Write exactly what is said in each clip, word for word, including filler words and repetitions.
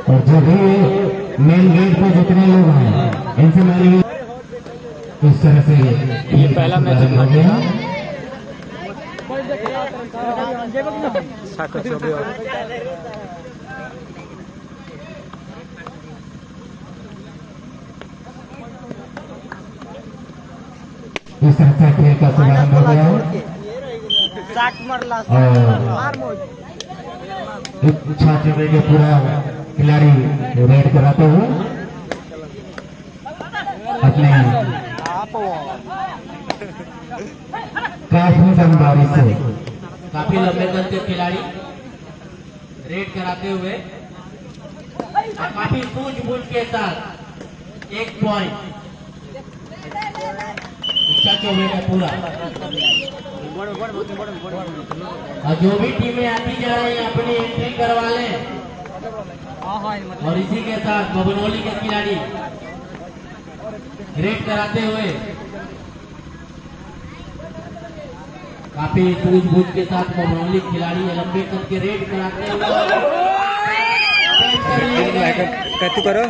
और जो भी मेन गेट पे जितने लोग हैं इनसे मेरी इस तरह से ये पहला मैच हो गया। इस तरह से खेल का शुभारंभ हो गया है और इच्छा के पूरा खिलाड़ी रेड कराते हुए अपने काफी दमदारी से काफी लंबे कद के खिलाड़ी रेड कराते हुए काफी सूझबूझ के साथ एक पॉइंट इच्छा चौबे का पूरा। और जो भी टीमें आती जा रही हैं अपनी एंट्री करवा लें। और इसी के साथ बबनौली के खिलाड़ी रेड कराते हुए काफी सूझबूझ के साथ बबनौली खिलाड़ी लंबे कद के रेड कराते हुए करो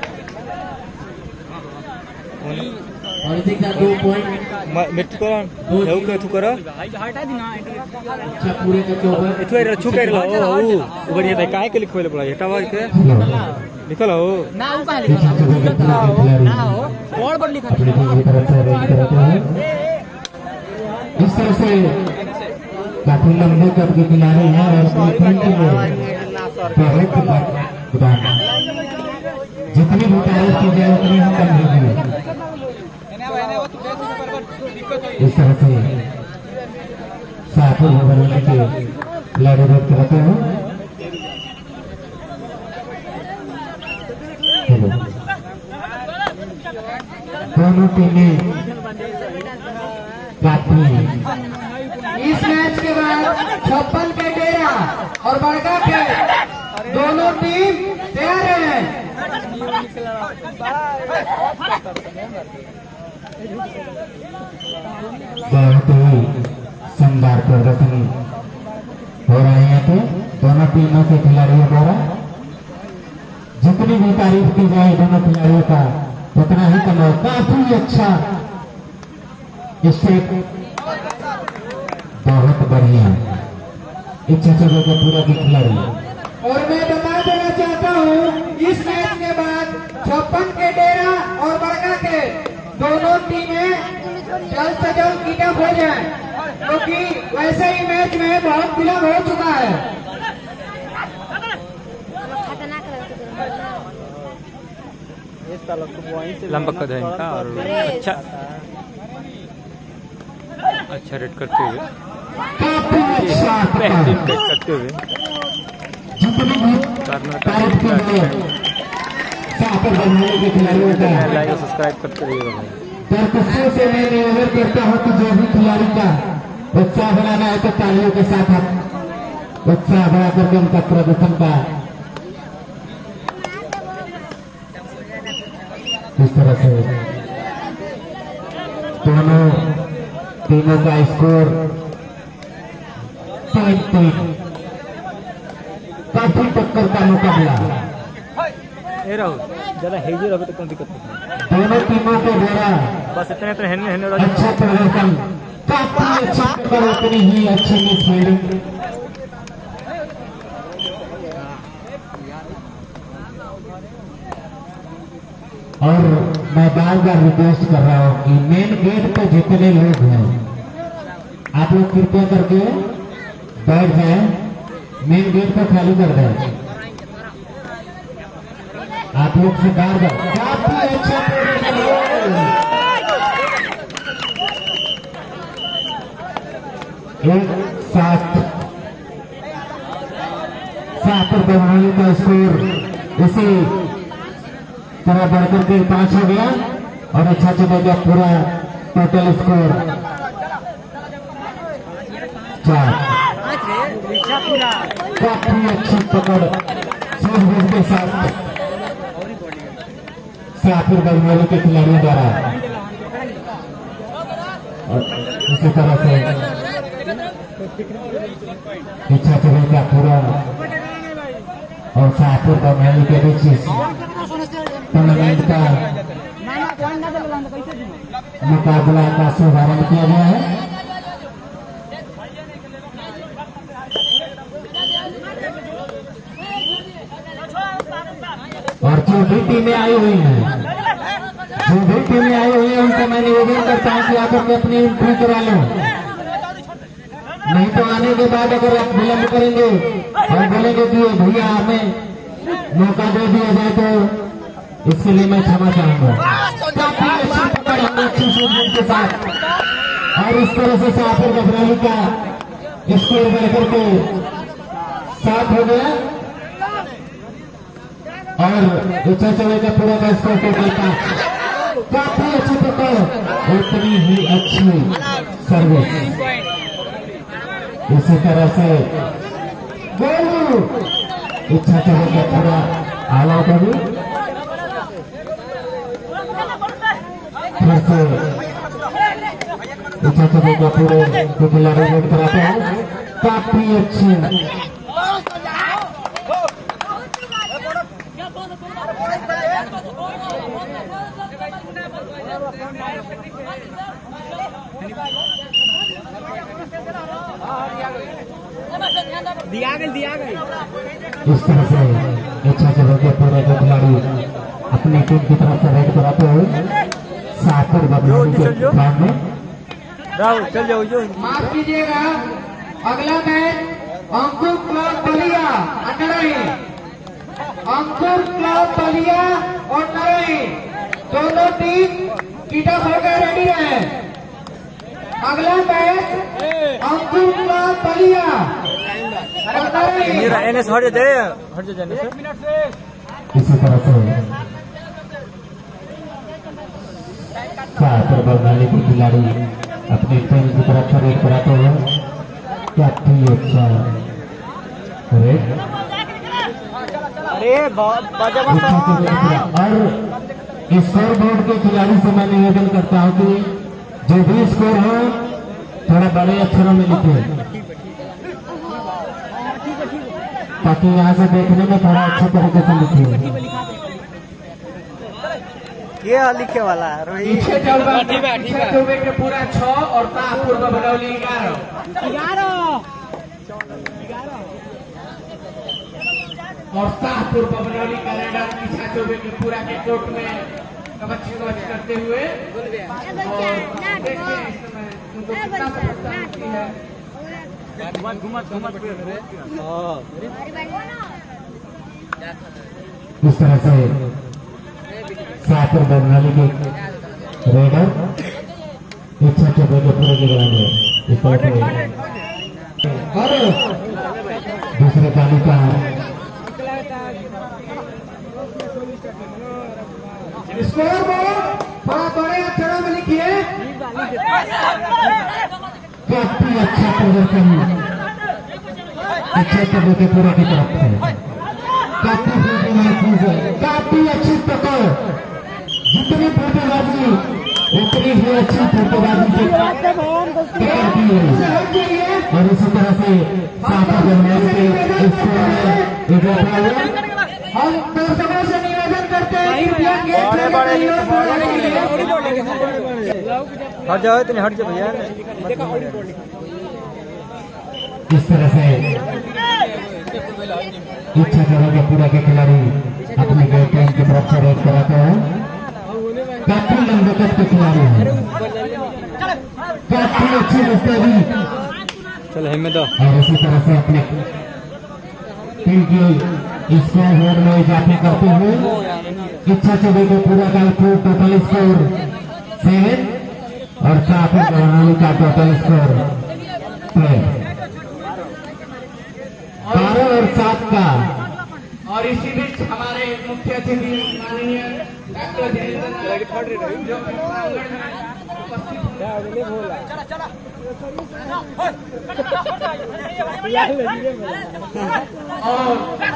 और इसी के साथ दो पॉइंट मिर्च करो એવું કે તું કરો अच्छा पूरे का चौबे એઠું એ રછું કરી લો ઓ ઉબડી દે કાય કે લખવેલે પડા હટાવા કે लिखल हो ना वो कहां लिखल ना हो बोर्ड पर लिखल इस तरह से काफी लंबे कद के खिलाड़ी हैं और बहुत जितनी भी तारीफ की जाए उतनी हम कम होगी। इस तरह से साथी बनने के खिलाड़ी रेड कराते हैं। दोनों टीमें काफी इस मैच के बाद छप्पन के डेरा और बड़का के दोनों टीम तैयार हैं। बहुत ही शानदार प्रदर्शन हो रहे हैं तो दोनों टीमों के खिलाड़ियों द्वारा जितनी भी तारीफ की जाए दोनों खिलाड़ियों का उतना ही कम हो। काफी अच्छा स्टेप बहुत बढ़िया इच्छा चलो के पूरा की खिलाड़ी। और मैं बता देना चाहता हूँ इस मैच के बाद छप्पन के डेरा और बड़का के दोनों टीमें जल्द से जल्द कीटअप हो जाए क्योंकि तो वैसे ही मैच में बहुत विलम्ब हो चुका है। लंबा कद है इनका और अच्छा अच्छा रेड करते हुए बेहतरीन रेड करते हुए लाइक और सब्सक्राइब करते रहिएगा भाई। दरख्वास्तों से मैं निवेदन करता हूँ कि जो भी खिलाड़ी का उत्साह बढ़ाना है तो तालियों के साथ आप उत्साह बढ़ा करके उनका प्रदर्शन का इस तरह से दोनों टीमों का स्कोर तीन तीन काफी टक्कर का मुकाबला। ए रहो ज्यादा हेजी रहो तो कोई दिक्कत नहीं। दोनों टीमों के द्वारा बस इतने इतने हेने हेने अच्छा प्रदर्शन काफी अच्छा कर उतनी ही अच्छी मिस फील्डिंग। और मैं बार बार रिक्वेस्ट कर रहा हूँ कि मेन गेट पे जितने लोग हैं आप लोग कृपया करके बैठ जाए। मेन गेट पर खाली कर दें। आप लोग से बार बार काफी अच्छा एक सात सात पर बंगाली का स्कोर इसी तरह बढ़कर के पांच हो गया और अच्छा चला गया पूरा टोटल स्कोर चार। काफी अच्छी पकड़ सूझबूझ के साथ साफिर बंगाली के खिलाड़ियों द्वारा और इसी तरह से इच्छा चले का पूरा और शाहपुर बरनाली के बीच टूर्नामेंट का मुकाबला का शुभारंभ किया गया है। और जो भी टीमें आई हुई हैं जो भी टीमें आई हुई हैं उनसे मैं निवेदन करता हूं कि आकर के अपनी एंट्री करा लो, नहीं तो आने के बाद अगर आप विलंब करेंगे और बोलेंगे कि भैया हमें मौका दे दिया जाए तो इसके लिए मैं क्षमा चाहूंगा। काफी अच्छी पकड़ हमने अच्छी शूटिंग के साथ और इस तरह से शाहपुर बरनाली का स्कोर बढ़कर के सात हो गया और इच्छा चले का पूरा का स्कोर टोटल का काफी अच्छी पकड़, उतनी ही अच्छी सर्विस। इसी तरह से गोल इच्छा चले का पूरा ऑल आउट होगी। फिर से इच्छा चले का पूरे खिलाड़ी वेट कराते हैं, काफी अच्छी दिया गई दिया गई इस तरह से इच्छा चलो के पूरे के खिलाड़ी अपनी टीम की तरफ से रेड कराते हुए शाहपुर बरनाली के ग्राउंड में राहुल चल जाओ जो माफ कीजिएगा, अगला match Ankur club Balia Narai, Ankur club Balia और नरई दोनों टीम कीटअप होकर रेडी है। अगला मैच अंकुर क्लब बलिया और नरई। एनएस हट जाए हट जाए इसी तरह से शाहपुर बरनाली के खिलाड़ी अपनी टीम की तरफ से रेड कराते हुए काफी अच्छा रेड अरे और स्कोर बोर्ड के खिलाड़ी से मैं निवेदन करता हूं कि जो भी स्कोर हो थोड़ा बड़े अक्षरों में लिखे ताकि यहाँ से देखने में थोड़ा अच्छे तरीके से लिखे। ये लिखे वाला है रोहित पीछे चौबे पीछे चौबे के पूरा छह और शाहपुर बरनाली ग्यारह और शाहपुर बरनाली का रेडर पीछा चौबे के पूरा के कोर्ट में कवच कवच करते हुए और देखते हैं इस समय उनको कितना सफलता मिलती है। इस तरह से शाहपुर बरनाली के रेडर इच्छा चौबे के पूरे के ग्राउंड में इस तरह से और दूसरे पानी का स्कोर बोर्ड थोड़ा बड़े अक्षरों में लिखिए। काफी अच्छा प्रदर्शन इच्छा चौबे के पूरे की तरफ से, काफी महसूस है, काफी अच्छी पकड़, जितनी फुटबाजी उतनी ही अच्छी फुटबाजी से पकड़ती है। और इसी तरह से शाहपुर बरनाली के स्कोर में हम दर्शकों से निवेदन करते हैं कि गेट लगाइए और बोलने के लिए हट जाओ इतने हट जाओ भैया। इस तरह से इच्छा चौबे के पूरा के खिलाड़ी अपने गेट टीम की तरफ से रेड कराते हैं, काफी लंबे कद के खिलाड़ी हैं, काफी अच्छी मुस्तैदी चलो हिम्मत और इसी तरह से अपने टीम की स्कोर बोर्ड में इजाफे करते हुए इच्छा चौबे के पूरा का टोटल स्कोर सेवन और शाहपुर बरनाली का टोटल स्कोर ट्वेल्व, बारह और सात का। और इसी बीच हमारे मुख्य अतिथि माननीय डॉक्टर जयेंद्र जो प्रांगण में उपस्थित और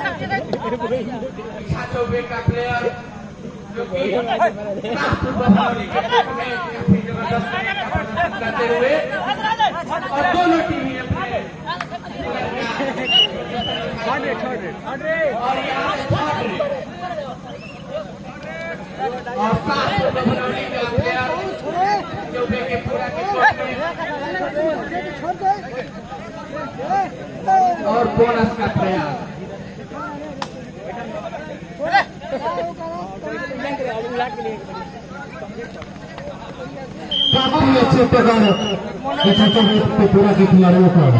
इच्छा चौबे का प्लेयर जो कि शाहपुर बरनाली के में काफी जबरदस्त प्रदर्शन करते हुए और दोनों टीमें अपने और यहाँ पे थर्ड रेट और सात बबनौली का प्लेयर जो के पूरा के और बोनस का प्रयास काफी अच्छे प्रकार पे पूरा के खिलाड़ियों को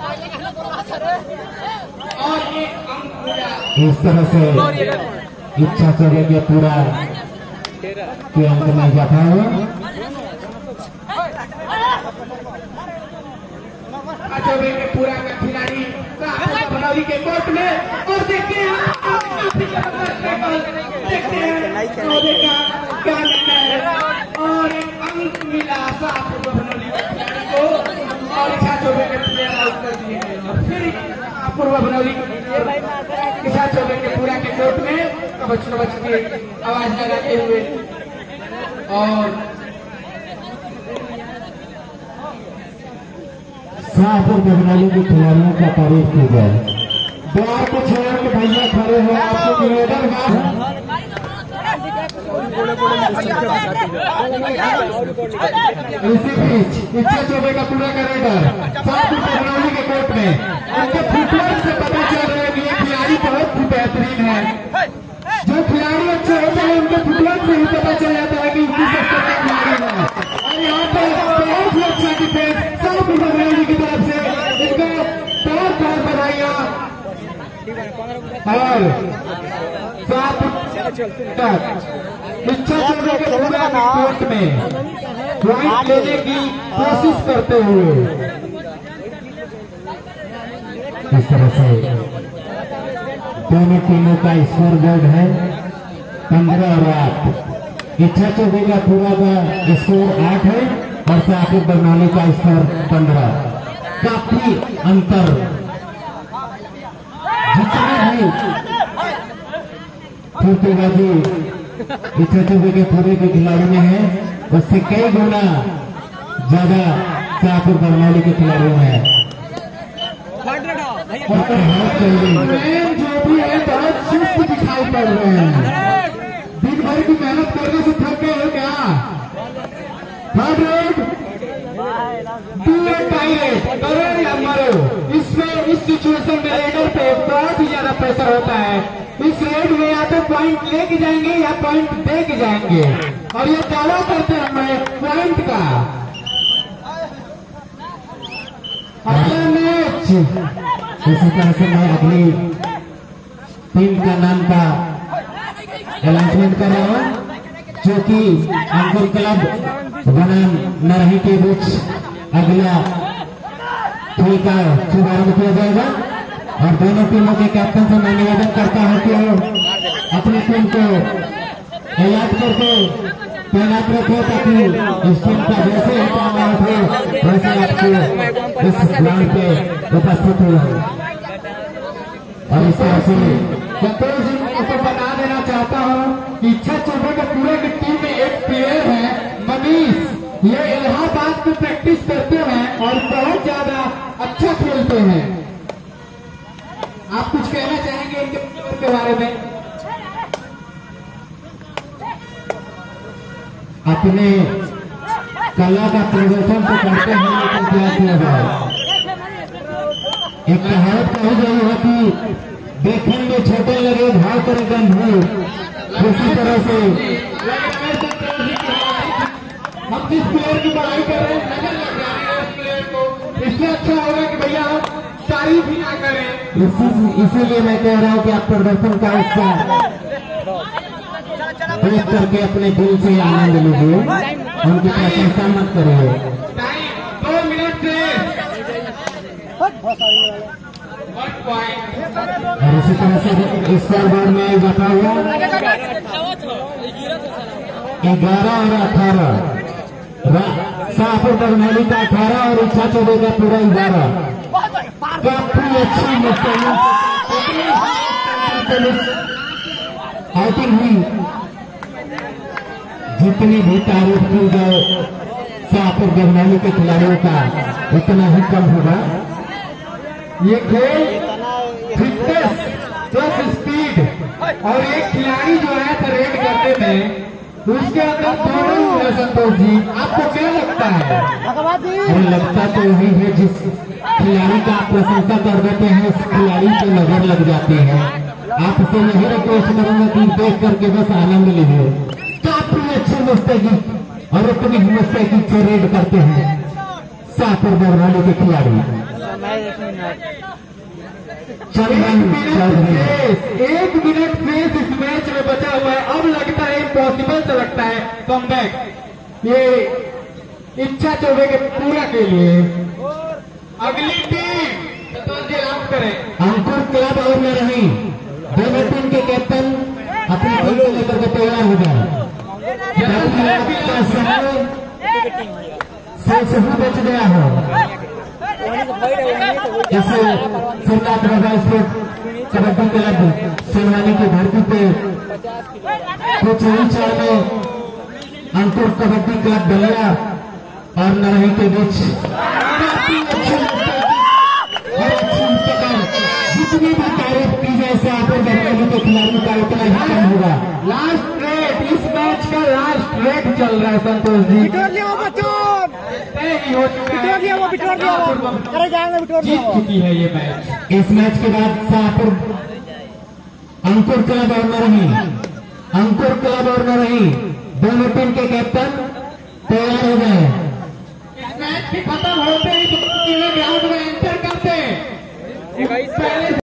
और एक अंक पूरा इस तरह से इच्छा करेंगे पूरा के अंक में जाता है। चौबे के पूरा का खिलाड़ी बबनौली के कोर्ट में और देखते हैं देखते हैं चौबे का क्या निर्णय है और एक अंक मिला साफ बबनौली के खिलाड़ी को और इच्छा चौबे के प्लेयर आउट कर दिए गए और फिर पूर्व बबनौली के इच्छा चौबे के पूरा के कोर्ट में कबच कबच की आवाज लगाते हुए और शाहपुर बबनौली के खिलाड़ियों का तारीफ की जाए। द्वार को छोड़ के भैया खड़े हैं, आपको निवेदन है इसी बीच इच्छा चौबे का पूरा का रेडर शाहपुर बबनौली के कोर्ट में उनके फुटवर्क से पता चल रहा है कि ये खिलाड़ी बहुत बेहतरीन है। जो खिलाड़ी अच्छे होते हैं उनके फुटवर्क से ही पता चल जाता है कि उनकी सबसे अच्छा खिलाड़ी है। और यहाँ पर बहुत ही अच्छा डिफेंस शाहपुर बबनौली की तरफ से, इनको बहुत बहुत बधाइयाँ। और इच्छा चौबे के पूरा कोर्ट में पॉइंट लेने की कोशिश करते हुए इस तरह से दोनों टीमों का स्कोर बोर्ड है पंद्रह और आठ। इच्छा चौबे का पूरा का स्कोर आठ है और शाहपुर बबनौली का स्कोर पंद्रह। काफी अंतर जितने भी फुर्तीबाजी इच्छा चौबे के पूरे के खिलाड़ी में है उससे कई गुना ज्यादा शाहपुर बबनौली के खिलाड़ियों में है। जो भी है बहुत सुस्त दिखाई पड़ रहे हैं, दिन भर की मेहनत करने से थक गए हो क्या? थर्ड रेड करो या मरो, इसमें इस सिचुएशन में रेडर पे बहुत ही ज्यादा प्रेशर होता है। इस रेड में या तो पॉइंट लेके जाएंगे या पॉइंट दे के जाएंगे और ये दावा करते हैं हमें पॉइंट का। अगला मैच इसी तरह से मैं अगली टीम का नाम का अनाउंसमेंट कर रहा हूँ जो कि अंकुर क्लब बनाम नरही के बीच अगला खेल का शुभारंभ किया जाएगा। और दोनों टीमों के कैप्टन से मैं निवेदन करता हूं कि अपनी टीम को याद करके तैनात रखे ताकि इस टीम का जैसे ही काम आउट हो वैसे आपको इस ग्राउंड पे उपस्थित हो। और इस तरह से कंट्रोल सिंह को बता देना चाहता हूं कि इच्छा चौबे के पूरे की टीम में एक प्लेयर है मनीष, ये इलाहाबाद में प्रैक्टिस करते हैं और बहुत ज्यादा अच्छा खेलते हैं। आप कुछ कहना चाहेंगे इनके प्लेयर के बारे में? अपने कला का प्रदर्शन तो करते हैं लेकिन क्या किया जाए, एक कहावत कही गई है कि देखेंगे छोटे लगे भाव करे गंभीर। उसी तरह से हम जिस प्लेयर की बड़ाई कर रहे हैं नजर लग रहा है उस प्लेयर को, इससे अच्छा होगा कि भैया हम तारीफ ही ना करें। इसी इसीलिए मैं कह रहा हूँ कि आप प्रदर्शन का हिस्सा देख करके अपने दिल से आनंद लीजिए, उनकी प्रशंसा मत करिए। दो मिनट से और इसी तरह से स्कोर बोर्ड में बता हुआ ग्यारह और अठारह, शाहपुर बबनौली का अठारह और इच्छा चौबे का पूरा ग्यारह। काफी अच्छी आउटिंग हुई। जितनी भी तारीफ की जाए शाहपुर बबनौली के खिलाड़ियों का उतना ही कम होगा। ये खेल फिटनेस प्लस स्पीड और एक खिलाड़ी जो है परेड करते थे उसके अंदर दोनों ही है। संतोष जी, आपको क्या लगता है? अरे लगता तो वही है, जिस खिलाड़ी का आप प्रशंसा कर देते हैं उस खिलाड़ी की नजर लग जाती है। आपसे यही रिक्वेस्ट करूंगा कि देख करके बस आनंद लीजिए। काफी अच्छे मुस्तैदी और अपनी मुस्तैदी से रेड करते हैं शाहपुर बरवाली के खिलाड़ी। एक मिनट शेष एक मिनट शेष इस मैच में बचा हुआ है। अब लगता है इम्पॉसिबल से लगता है कमबैक ये इच्छा चौबे के पूरा के लिए। अगली टीम संतोष जी अनाउंस करें। अंकुर क्लब और न रही, दोनों टीम के कैप्टन अपनी टीम को लेकर के तैयार हो जाए। से बच गया हो जैसे सरकार रहा स्पोर्ट कबड्डी क्लब सोनवानी की धरती पे कुछ ही चार में अंकुर कबड्डी क्लब बलिया और नरही के बीच जितनी भी तारीफ की जाए शाहपुर बरवाली के खिलाड़ी का उतना ही कम होगा। लास्ट रेट, इस मैच का लास्ट रेट चल रहा है संतोष जी। तय नहीं हो चुका है, जीत चुकी है ये मैच। इस मैच के बाद शाहपुर अंकुर क्लब और न रही अंकुर क्लब और न रही दोनों टीम के कैप्टन तैयार हो गए। इस मैच के खत्म होते ही ग्राउंड में एंटर करते हैं। पहले